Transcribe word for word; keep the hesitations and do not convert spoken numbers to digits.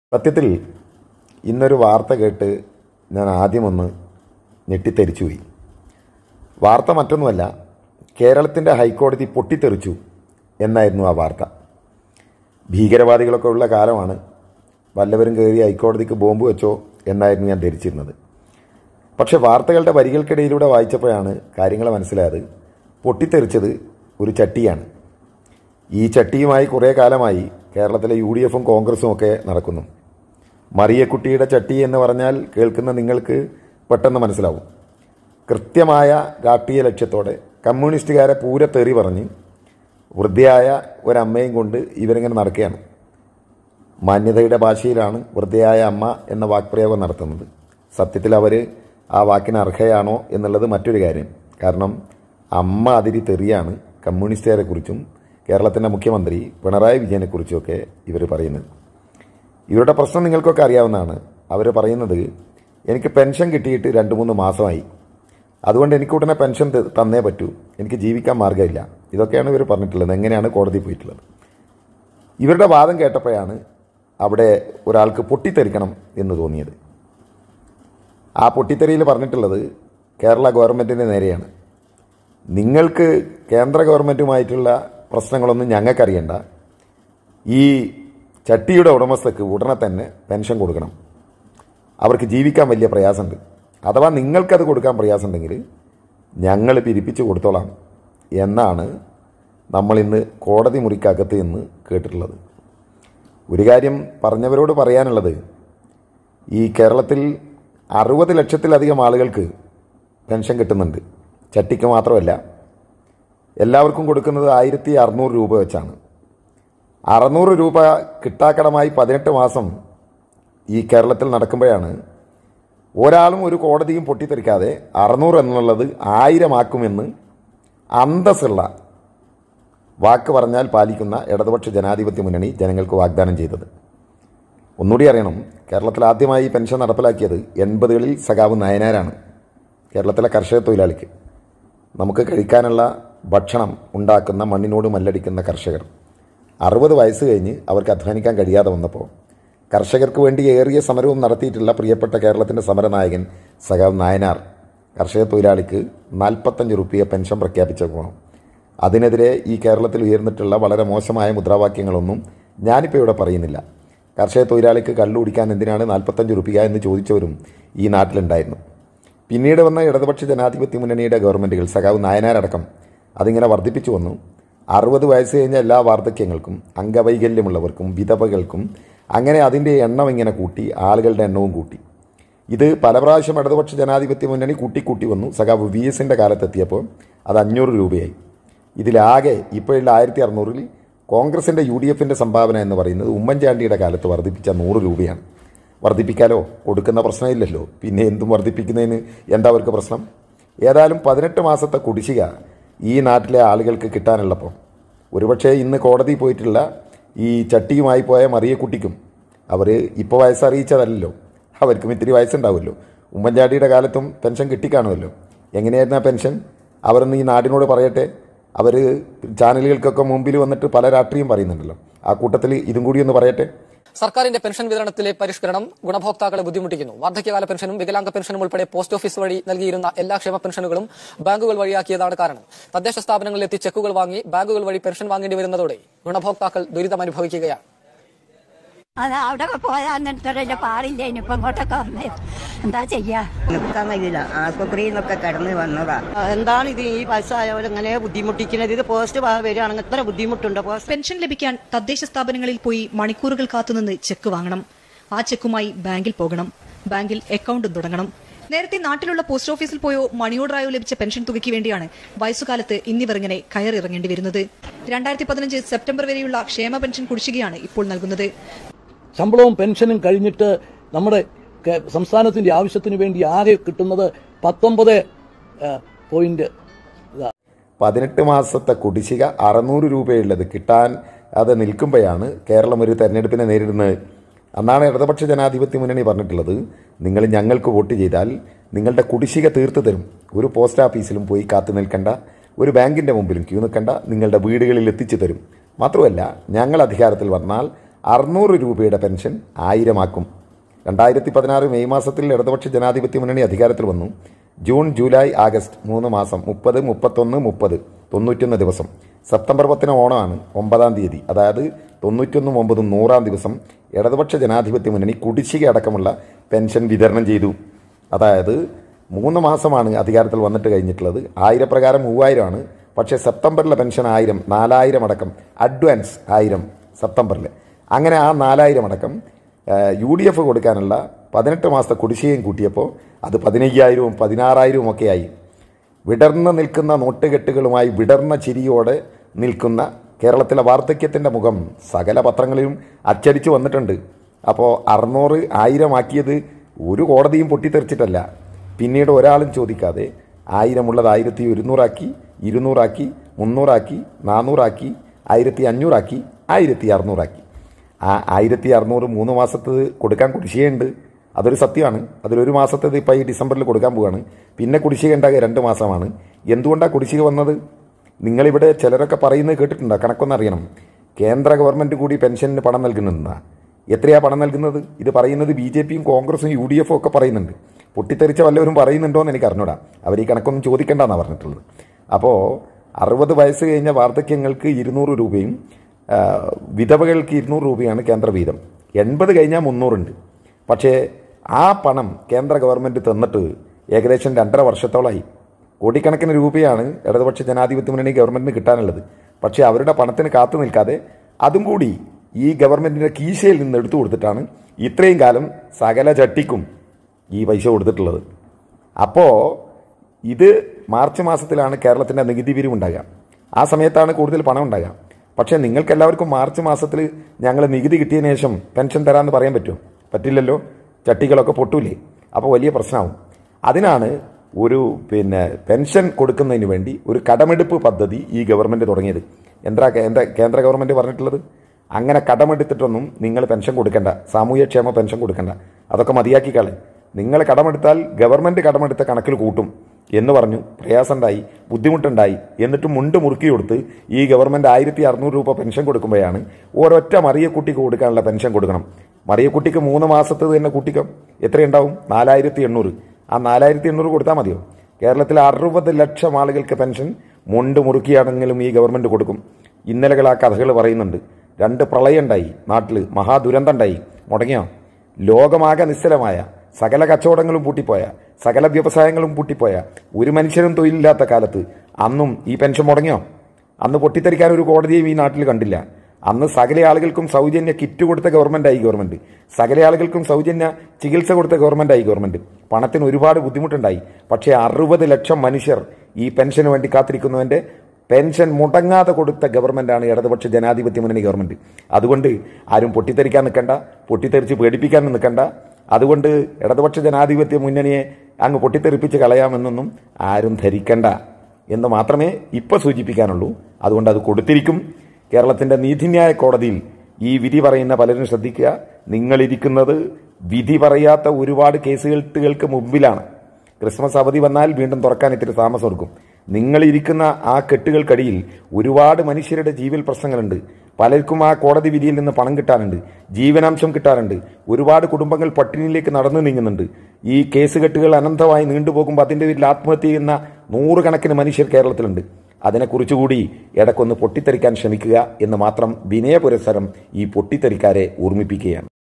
സത്യത്തിൽ ഇന്നൊരു വാർത്ത കേട്ട് ഞാൻ ആദ്യമൊന്ന് ഞെട്ടിത്തെറിച്ചുപോയി. വാർത്ത മറ്റൊന്നുമല്ല, കേരളത്തിൻ്റെ ഹൈക്കോടതി പൊട്ടിത്തെറിച്ചു എന്നായിരുന്നു ആ വാർത്ത. ഭീകരവാദികളൊക്കെ ഉള്ള കാലമാണ്, വല്ലവരും കയറി ഹൈക്കോടതിക്ക് ബോംബ് വെച്ചോ എന്നായിരുന്നു ഞാൻ ധരിച്ചിരുന്നത്. പക്ഷേ വാർത്തകളുടെ വരികൾക്കിടയിലൂടെ വായിച്ചപ്പോഴാണ് കാര്യങ്ങൾ മനസ്സിലായത്. പൊട്ടിത്തെറിച്ചത് ഒരു ചട്ടിയാണ്. ഈ ചട്ടിയുമായി കുറേ കാലമായി കേരളത്തിലെ യു ഡി എഫും കോൺഗ്രസും ഒക്കെ നടക്കുന്നു. മറിയക്കുട്ടിയുടെ ചട്ടി എന്ന് പറഞ്ഞാൽ കേൾക്കുന്ന നിങ്ങൾക്ക് പെട്ടെന്ന് മനസ്സിലാവും. കൃത്യമായ രാഷ്ട്രീയ ലക്ഷ്യത്തോടെ കമ്മ്യൂണിസ്റ്റുകാരെ പൂരത്തെറി പറഞ്ഞ് വൃദ്ധയായ ഒരമ്മയും കൊണ്ട് ഇവരിങ്ങനെ നടക്കുകയാണ്. മാന്യതയുടെ ഭാഷയിലാണ് വൃദ്ധയായ അമ്മ എന്ന വാക്പ്രയോഗം നടത്തുന്നത്. സത്യത്തിൽ അവർ ആ വാക്കിന് അർഹയാണോ എന്നുള്ളത് മറ്റൊരു കാര്യം. കാരണം അമ്മ അതിരി തെറിയാണ് കമ്മ്യൂണിസ്റ്റുകാരെ കുറിച്ചും കേരളത്തിൻ്റെ മുഖ്യമന്ത്രി പിണറായി വിജയനെക്കുറിച്ചുമൊക്കെ ഇവർ പറയുന്നത്. ഇവരുടെ പ്രശ്നം നിങ്ങൾക്കൊക്കെ അറിയാവുന്നതാണ്. അവർ പറയുന്നത്, എനിക്ക് പെൻഷൻ കിട്ടിയിട്ട് രണ്ട് മൂന്ന് മാസമായി, അതുകൊണ്ട് എനിക്ക് ഉടനെ പെൻഷൻ തന്നേ പറ്റൂ, എനിക്ക് ജീവിക്കാൻ മാർഗ്ഗമില്ല. ഇതൊക്കെയാണ് ഇവർ പറഞ്ഞിട്ടുള്ളത്. എങ്ങനെയാണ് കോടതി പോയിട്ടുള്ളത്? ഇവരുടെ വാദം കേട്ടപ്പോഴാണ് അവിടെ ഒരാൾക്ക് പൊട്ടിത്തെറിക്കണം എന്ന് തോന്നിയത്. ആ പൊട്ടിത്തെറിയിൽ പറഞ്ഞിട്ടുള്ളത് കേരള ഗവൺമെൻറ്റിൻ്റെ നേരെയാണ്. നിങ്ങൾക്ക് കേന്ദ്ര ഗവൺമെൻറ്റുമായിട്ടുള്ള പ്രശ്നങ്ങളൊന്നും ഞങ്ങൾക്കറിയണ്ട, ഈ ചട്ടിയുടെ ഉടമസ്ഥക്ക് ഉടനെ തന്നെ പെൻഷൻ കൊടുക്കണം, അവർക്ക് ജീവിക്കാൻ വലിയ പ്രയാസമുണ്ട്. അഥവാ നിങ്ങൾക്കത് കൊടുക്കാൻ പ്രയാസമുണ്ടെങ്കിൽ ഞങ്ങൾ പിരിപ്പിച്ച് കൊടുത്തോളാം എന്നാണ് നമ്മളിന്ന് കോടതി മുറിക്കകത്ത് നിന്ന് കേട്ടിട്ടുള്ളത്. ഒരു കാര്യം പറഞ്ഞവരോട് പറയാനുള്ളത്, ഈ കേരളത്തിൽ അറുപത് ലക്ഷത്തിലധികം ആളുകൾക്ക് പെൻഷൻ കിട്ടുന്നുണ്ട്. ചട്ടിക്ക് മാത്രമല്ല, എല്ലാവർക്കും കൊടുക്കുന്നത് ആയിരത്തി അറുന്നൂറ് രൂപ വെച്ചാണ്. അറുന്നൂറ് രൂപ കിട്ടാക്കടമായി പതിനെട്ട് മാസം ഈ കേരളത്തിൽ നടക്കുമ്പോഴാണ് ഒരാളും ഒരു കോടതിയും പൊട്ടിത്തെറിക്കാതെ അറുന്നൂറ് എന്നുള്ളത് ആയിരമാക്കുമെന്ന് അന്തസ്സുള്ള വാക്ക് പറഞ്ഞാൽ പാലിക്കുന്ന ഇടതുപക്ഷ ജനാധിപത്യ മുന്നണി ജനങ്ങൾക്ക് വാഗ്ദാനം ചെയ്തത്. ഒന്നുകൂടി അറിയണം, കേരളത്തിൽ ആദ്യമായി പെൻഷൻ നടപ്പിലാക്കിയത് എൺപതുകളിൽ സഖാവ് നയനാരാണ്. കേരളത്തിലെ കർഷക തൊഴിലാളിക്ക്, നമുക്ക് കഴിക്കാനുള്ള ഭക്ഷണം ഉണ്ടാക്കുന്ന മണ്ണിനോട് മല്ലടിക്കുന്ന കർഷകർ അറുപത് വയസ്സ് കഴിഞ്ഞ് അവർക്ക് അധ്വാനിക്കാൻ കഴിയാതെ വന്നപ്പോൾ കർഷകർക്ക് വേണ്ടി ഏറിയ സമരവും നടത്തിയിട്ടുള്ള പ്രിയപ്പെട്ട കേരളത്തിൻ്റെ സമരനായകൻ സഖാവ് നായനാർ കർഷക തൊഴിലാളിക്ക് നാൽപ്പത്തഞ്ച് റുപ്യ പെൻഷൻ പ്രഖ്യാപിച്ചപ്പോൾ അതിനെതിരെ ഈ കേരളത്തിൽ ഉയർന്നിട്ടുള്ള വളരെ മോശമായ മുദ്രാവാക്യങ്ങളൊന്നും ഞാനിപ്പോൾ ഇവിടെ പറയുന്നില്ല. കർഷക തൊഴിലാളിക്ക് കള്ളു കുടിക്കാൻ എന്തിനാണ് നാൽപ്പത്തഞ്ച് റുപ്യ എന്ന് ചോദിച്ചവരും ഈ നാട്ടിലുണ്ടായിരുന്നു. പിന്നീട് വന്ന ഇടതുപക്ഷ ജനാധിപത്യ മുന്നണിയുടെ ഗവൺമെൻറ്റുകൾ, സഖാവ് നായനാരടക്കം, അതിങ്ങനെ വർദ്ധിപ്പിച്ചു വന്നു. അറുപത് വയസ്സ് കഴിഞ്ഞ എല്ലാ വാർദ്ധക്യങ്ങൾക്കും അംഗവൈകല്യമുള്ളവർക്കും വിധവകൾക്കും അങ്ങനെ അതിൻ്റെ എണ്ണം ഇങ്ങനെ കൂട്ടി, ആളുകളുടെ എണ്ണവും കൂട്ടി. ഇത് പല പ്രാവശ്യം ഇടതുപക്ഷ ജനാധിപത്യ മുന്നണി കൂട്ടിക്കൂട്ടി വന്നു. സഖാവ് വി എസിൻ്റെ കാലത്തെത്തിയപ്പോൾ അത് അഞ്ഞൂറ് രൂപയായി. ഇതിലാകെ ഇപ്പോഴുള്ള ആയിരത്തി അറുന്നൂറിൽ കോൺഗ്രസിൻ്റെ യു ഡി എഫിൻ്റെ സംഭാവന എന്ന് പറയുന്നത് ഉമ്മൻചാണ്ടിയുടെ കാലത്ത് വർദ്ധിപ്പിച്ച നൂറ് രൂപയാണ്. വർദ്ധിപ്പിക്കാലോ, കൊടുക്കുന്ന പ്രശ്നമില്ലല്ലോ, പിന്നെ എന്തും വർദ്ധിപ്പിക്കുന്നതിന് എന്താ അവർക്ക് പ്രശ്നം? ഏതായാലും പതിനെട്ട് മാസത്തെ കുടിശ്ശിക ഈ നാട്ടിലെ ആളുകൾക്ക് കിട്ടാനുള്ളപ്പോൾ ഒരുപക്ഷെ ഇന്ന് കോടതി പോയിട്ടുള്ള ഈ ചട്ടിയുമായി പോയ മറിയക്കുട്ടിക്കും അവർ ഇപ്പോൾ വയസ്സറിയിച്ചതല്ലോ, അവർക്കും ഇത്തിരി വയസ്സുണ്ടാവുമല്ലോ. ഉമ്മൻചാണ്ടിയുടെ കാലത്തും പെൻഷൻ കിട്ടിക്കാണുമല്ലോ. എങ്ങനെയായിരുന്നു ആ പെൻഷൻ? അവരൊന്ന് ഈ നാടിനോട് പറയട്ടെ. അവർ ചാനലുകൾക്കൊക്കെ മുമ്പിൽ വന്നിട്ട് പല രാഷ്ട്രീയം പറയുന്നുണ്ടല്ലോ, ആ കൂട്ടത്തിൽ ഇതും കൂടി ഒന്ന് പറയട്ടെ. സർക്കാരിന്റെ പെൻഷൻ വിതരണത്തിലെ പരിഷ്കരണം ഗുണഭോക്താക്കളെ ബുദ്ധിമുട്ടിക്കുന്നു. വാർദ്ധക്യകാല പെൻഷനും വികലാംഗ പെൻഷനും ഉൾപ്പെടെ പോസ്റ്റ് ഓഫീസ് വഴി നൽകിയിരുന്ന എല്ലാ ക്ഷേമ പെൻഷനുകളും ബാങ്കുകൾ വഴിയാക്കിയതാണ് കാരണം. തദ്ദേശ സ്ഥാപനങ്ങളിലെത്തി ചെക്കുകൾ വാങ്ങി ബാങ്കുകൾ വഴി പെൻഷൻ വാങ്ങേണ്ടി വരുന്നതോടെ ഗുണഭോക്താക്കൾ ദുരിതം അനുഭവിക്കുകയാണ്. അത് അവിടെ പോയാൽ പാടില്ല, ഇനിയിപ്പോ ഇങ്ങോട്ടൊക്കെ വന്നേ എന്താ ചെയ്യാ, നിൽക്കാൻ കഴിയില്ല. ആശുപത്രിയിൽ നിന്നൊക്കെ കിടന്ന് വന്നതാ. എന്താണ് ഇത് ഈ വയസ്സായവരെങ്ങനെ ബുദ്ധിമുട്ടിക്കുന്നത്? ഇത് പോസ്റ്റ് വരികയാണെങ്കിൽ എത്ര ബുദ്ധിമുട്ടുണ്ട്. പെൻഷൻ ലഭിക്കാൻ തദ്ദേശ സ്ഥാപനങ്ങളിൽ പോയി മണിക്കൂറുകൾ കാത്തുനിന്ന് ചെക്ക് വാങ്ങണം. ആ ചെക്കുമായി ബാങ്കിൽ പോകണം. ബാങ്കിൽ അക്കൗണ്ടും തുടങ്ങണം. നേരത്തെ നാട്ടിലുള്ള പോസ്റ്റ് ഓഫീസിൽ പോയോ മണി ഓർഡറായോ ലഭിച്ച പെൻഷൻ തുകയ്ക്ക് വേണ്ടിയാണ് വയസ്സുകാലത്ത് ഇന്നിവരിങ്ങനെ കയറിറങ്ങേണ്ടി വരുന്നത്. രണ്ടായിരത്തി പതിനഞ്ച് സെപ്റ്റംബർ വരെയുള്ള ക്ഷേമ പെൻഷൻ കുടിശ്ശികയാണ് ഇപ്പോൾ നൽകുന്നത്. ശമ്പളവും പെൻഷനും കഴിഞ്ഞിട്ട് നമ്മുടെ സംസ്ഥാനത്തിന്റെ ആവശ്യത്തിന് വേണ്ടി ആകെ കിട്ടുന്നത് പത്തൊമ്പത് പോയിന്റ് പതിനെട്ട് മാസത്തെ കുടിശ്ശിക അറുന്നൂറ് രൂപയുള്ളത് കിട്ടാൻ അത് നിൽക്കുമ്പോഴാണ് കേരളം ഒരു തെരഞ്ഞെടുപ്പിനെ നേരിടുന്നത്. അന്നാണ് ഇടതുപക്ഷ ജനാധിപത്യ മുന്നണി പറഞ്ഞിട്ടുള്ളത്, നിങ്ങൾ ഞങ്ങൾക്ക് വോട്ട് ചെയ്താൽ നിങ്ങളുടെ കുടിശ്ശിക തീർത്തു തരും. ഒരു പോസ്റ്റ് ഓഫീസിലും പോയി കാത്തു നിൽക്കേണ്ട, ഒരു ബാങ്കിൻ്റെ മുമ്പിലും ക്യൂ നിൽക്കേണ്ട, നിങ്ങളുടെ വീടുകളിൽ എത്തിച്ചു തരും. മാത്രമല്ല, ഞങ്ങൾ അധികാരത്തിൽ വന്നാൽ അറുന്നൂറ് രൂപയുടെ പെൻഷൻ ആയിരമാക്കും. രണ്ടായിരത്തി പതിനാറ് മെയ് മാസത്തിൽ ഇടതുപക്ഷ ജനാധിപത്യ മുന്നണി അധികാരത്തിൽ വന്നു. ജൂൺ, ജൂലൈ, ആഗസ്റ്റ് മൂന്ന് മാസം മുപ്പത്, മുപ്പത്തൊന്ന്, മുപ്പത് തൊണ്ണൂറ്റൊന്ന് ദിവസം. സെപ്റ്റംബർ പത്തിന് ഓണമാണ്, ഒമ്പതാം തീയതി, അതായത് തൊണ്ണൂറ്റൊന്നും ഒമ്പതും നൂറാം ദിവസം ഇടതുപക്ഷ ജനാധിപത്യ മുന്നണി കുടിശ്ശിക അടക്കമുള്ള പെൻഷൻ വിതരണം ചെയ്തു. അതായത് മൂന്ന് മാസമാണ് അധികാരത്തിൽ വന്നിട്ട് കഴിഞ്ഞിട്ടുള്ളത്. ആയിരപ്രകാരം മൂവായിരമാണ്. പക്ഷേ സെപ്റ്റംബറിലെ പെൻഷൻ ആയിരം, നാലായിരം അടക്കം അഡ്വാൻസ് ആയിരം സെപ്റ്റംബറിൽ. അങ്ങനെ ആ നാലായിരം അടക്കം യു ഡി എഫ് കൊടുക്കാനുള്ള പതിനെട്ട് മാസത്തെ കുടിശ്ശികയും കൂട്ടിയപ്പോൾ അത് പതിനയ്യായിരവും പതിനാറായിരവും ഒക്കെയായി. വിടർന്ന് നിൽക്കുന്ന നോട്ടുകെട്ടുകളുമായി വിടർന്ന ചിരിയോടെ നിൽക്കുന്ന കേരളത്തിലെ വാർദ്ധക്യത്തിൻ്റെ മുഖം സകല പത്രങ്ങളിലും അച്ചടിച്ച് വന്നിട്ടുണ്ട്. അപ്പോൾ അറുന്നൂറ് ആയിരമാക്കിയത് ഒരു കോടതിയും പൊട്ടിത്തെറിച്ചിട്ടല്ല. പിന്നീട് ഒരാളും ചോദിക്കാതെ ആയിരമുള്ളത് ആയിരത്തി ഒരുന്നൂറാക്കി, ഇരുന്നൂറാക്കി, മുന്നൂറാക്കി, നാനൂറാക്കി, ആയിരത്തി അഞ്ഞൂറാക്കി, ആയിരത്തി അറുന്നൂറാക്കി. ആ ആയിരത്തി അറുന്നൂറ് മൂന്ന് മാസത്തത് കൊടുക്കാൻ കുടിശ്ശികയുണ്ട്, അതൊരു സത്യമാണ്. അതിലൊരു മാസത്തേത് ഇപ്പോൾ ഈ ഡിസംബറിൽ കൊടുക്കാൻ പോവുകയാണ്. പിന്നെ കുടിശ്ശിക ഉണ്ടാകുക രണ്ട് മാസമാണ്. എന്തുകൊണ്ടാണ് കുടിശ്ശിക വന്നത്? നിങ്ങളിവിടെ ചിലരൊക്കെ പറയുന്നത് കേട്ടിട്ടുണ്ടോ? കണക്കൊന്നറിയണം. കേന്ദ്ര ഗവൺമെൻറ് കൂടി പെൻഷന് പണം നൽകുന്നുണ്ടാ. എത്രയാണ് പണം നൽകുന്നത്? ഇത് പറയുന്നത് ബി ജെ പിയും കോൺഗ്രസും യു ഡി എഫും ഒക്കെ പറയുന്നുണ്ട്. പൊട്ടിത്തെറിച്ച വല്ലവരും പറയുന്നുണ്ടോ എന്ന് എനിക്ക് അറിഞ്ഞൂടാ. അവർ ഈ കണക്കൊന്നും ചോദിക്കേണ്ടെന്നാണ് പറഞ്ഞിട്ടുള്ളത്. അപ്പോൾ അറുപത് വയസ്സ് കഴിഞ്ഞ വാർദ്ധക്യങ്ങൾക്ക് ഇരുന്നൂറ് രൂപയും വിധവകൾക്ക് ഇരുന്നൂറ് രൂപയാണ് കേന്ദ്ര വീതം. എൺപത് കഴിഞ്ഞാൽ മുന്നൂറുണ്ട്. പക്ഷേ ആ പണം കേന്ദ്ര ഗവൺമെൻറ് തന്നിട്ട് ഏകദേശം രണ്ടര വർഷത്തോളമായി. കോടിക്കണക്കിന് രൂപയാണ് ഇടതുപക്ഷ ജനാധിപത്യ മുന്നണി ഗവൺമെൻറ്റിന് കിട്ടാനുള്ളത്. പക്ഷേ അവരുടെ പണത്തിന് കാത്തു നിൽക്കാതെ അതും കൂടി ഈ ഗവൺമെൻറ്റിൻ്റെ കീശയിൽ നിന്ന് എടുത്തു കൊടുത്തിട്ടാണ് ഇത്രയും കാലം സകല ചട്ടിക്കും ഈ പൈസ കൊടുത്തിട്ടുള്ളത്. അപ്പോൾ ഇത് മാർച്ച് മാസത്തിലാണ് കേരളത്തിൻ്റെ നികുതി പിരിവുണ്ടാകുക. ആ സമയത്താണ് കൂടുതൽ പണം ഉണ്ടാകുക. പക്ഷേ നിങ്ങൾക്കെല്ലാവർക്കും മാർച്ച് മാസത്തിൽ ഞങ്ങൾ നികുതി കിട്ടിയതിന് ശേഷം പെൻഷൻ തരാമെന്ന് പറയാൻ പറ്റുമോ? പറ്റില്ലല്ലോ. ചട്ടികളൊക്കെ പൊട്ടൂലേ? അപ്പോൾ വലിയ പ്രശ്നമാവും. അതിനാണ് ഒരു പിന്നെ പെൻഷൻ കൊടുക്കുന്നതിന് വേണ്ടി ഒരു കടമെടുപ്പ് പദ്ധതി ഈ ഗവൺമെൻറ് തുടങ്ങിയത്. എന്താ എന്താ കേന്ദ്ര ഗവൺമെൻറ് പറഞ്ഞിട്ടുള്ളത്? അങ്ങനെ കടമെടുത്തിട്ടൊന്നും നിങ്ങൾ പെൻഷൻ കൊടുക്കണ്ട, സാമൂഹ്യക്ഷേമ പെൻഷൻ കൊടുക്കണ്ട, അതൊക്കെ മതിയാക്കിക്കളെ. നിങ്ങൾ കടമെടുത്താൽ ഗവൺമെൻറ് കടമെടുത്ത കണക്കിൽ കൂട്ടും എന്ന് പറഞ്ഞു. പ്രയാസമുണ്ടായി, ബുദ്ധിമുട്ടുണ്ടായി. എന്നിട്ട് മുണ്ട് മുറുക്കി കൊടുത്ത് ഈ ഗവൺമെൻറ് ആയിരത്തി അറുന്നൂറ് രൂപ പെൻഷൻ കൊടുക്കുമ്പോഴാണ് ഒരൊറ്റ മറിയക്കുട്ടിക്ക് കൊടുക്കാനുള്ള പെൻഷൻ കൊടുക്കണം. മറിയക്കുട്ടിക്ക് മൂന്ന് മാസത്തേത് തന്നെ കൂട്ടിക്കും എത്രയുണ്ടാവും? നാലായിരത്തി എണ്ണൂറ്. ആ നാലായിരത്തി എണ്ണൂറ് കൊടുത്താൽ മതിയോ? കേരളത്തിലെ അറുപത് ലക്ഷം ആളുകൾക്ക് പെൻഷൻ മുണ്ട് മുറുക്കിയാണെങ്കിലും ഈ ഗവൺമെൻറ് കൊടുക്കും. ഇന്നലകൾ ആ കഥകൾ പറയുന്നുണ്ട്. രണ്ട് പ്രളയം ഉണ്ടായി, നാട്ടിൽ മഹാദുരന്തം ഉണ്ടായി, മുടങ്ങിയോ? ലോകമാകെ നിശ്ചലമായ, സകല കച്ചവടങ്ങളും പൂട്ടിപ്പോയ, സകല വ്യവസായങ്ങളും പൂട്ടിപ്പോയ, ഒരു മനുഷ്യരും തൊഴിലില്ലാത്ത കാലത്ത് അന്നും ഈ പെൻഷൻ മുടങ്ങിയോ? അന്ന് പൊട്ടിത്തെറിക്കാൻ ഒരു കോടതിയും ഈ നാട്ടിൽ കണ്ടില്ല. അന്ന് സകല ആളുകൾക്കും സൗജന്യ കിറ്റ് കൊടുത്ത ഗവൺമെൻറ്റായി ഗവൺമെൻറ്. സകല ആളുകൾക്കും സൗജന്യ ചികിത്സ കൊടുത്ത ഗവൺമെൻറ്റായി ഗവൺമെൻറ്. പണത്തിന് ഒരുപാട് ബുദ്ധിമുട്ടുണ്ടായി. പക്ഷേ അറുപത് ലക്ഷം മനുഷ്യർ ഈ പെൻഷന് വേണ്ടി കാത്തിരിക്കുന്നവൻ്റെ പെൻഷൻ മുടങ്ങാതെ കൊടുത്ത ഗവൺമെൻറ്റാണ് ഇടതുപക്ഷ ജനാധിപത്യ മുന്നണി ഗവൺമെൻറ്. അതുകൊണ്ട് ആരും പൊട്ടിത്തെറിക്കാൻ നിൽക്കണ്ട, പൊട്ടിത്തെറിച്ച് പേടിപ്പിക്കാൻ നിൽക്കണ്ട. അതുകൊണ്ട് ഇടതുപക്ഷ ജനാധിപത്യ മുന്നണിയെ അങ്ങ് പൊട്ടിത്തെറിപ്പിച്ച് കളയാമെന്നൊന്നും ആരും ധരിക്കണ്ട എന്ന് മാത്രമേ ഇപ്പോൾ സൂചിപ്പിക്കാനുള്ളൂ. അതുകൊണ്ട് അത് കൊടുത്തിരിക്കും. കേരളത്തിൻ്റെ നീതിന്യായ കോടതിയിൽ ഈ വിധി പറയുന്ന പലരും ശ്രദ്ധിക്കുക. നിങ്ങളിരിക്കുന്നത് വിധി പറയാത്ത ഒരുപാട് കേസുകൾക്ക് മുമ്പിലാണ്. ക്രിസ്മസ് അവധി വന്നാൽ വീണ്ടും തുറക്കാൻ ഇത്തിരി താമസം എടുക്കും. നിങ്ങളിരിക്കുന്ന ആ കെട്ടുകൾക്കടിയിൽ ഒരുപാട് മനുഷ്യരുടെ ജീവൽ പ്രശ്നങ്ങളുണ്ട്. പലർക്കും ആ കോടതി വിധിയിൽ നിന്ന് പണം കിട്ടാനുണ്ട്, ജീവനാംശം കിട്ടാറുണ്ട്. ഒരുപാട് കുടുംബങ്ങൾ പട്ടിണിയിലേക്ക് നടന്നു നീങ്ങുന്നുണ്ട്. ഈ കേസുകെട്ടുകൾ അനന്തമായി നീണ്ടുപോകുമ്പോൾ അതിൻ്റെ പേരിൽ ആത്മഹത്യ ചെയ്യുന്ന നൂറുകണക്കിന് മനുഷ്യർ കേരളത്തിലുണ്ട്. അതിനെക്കുറിച്ചുകൂടി ഇടയ്ക്കൊന്ന് പൊട്ടിത്തെറിക്കാൻ ശ്രമിക്കുക എന്ന് മാത്രം വിനയ പുരസ്സരം ഈ പൊട്ടിത്തെറിക്കാരെ ഓർമ്മിപ്പിക്കുകയാണ്.